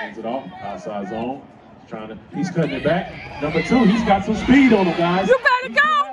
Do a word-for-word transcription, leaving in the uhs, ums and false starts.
Hands it off, outside zone. He's trying to, he's cutting it back. Number two, he's got some speed on him, guys. You better go.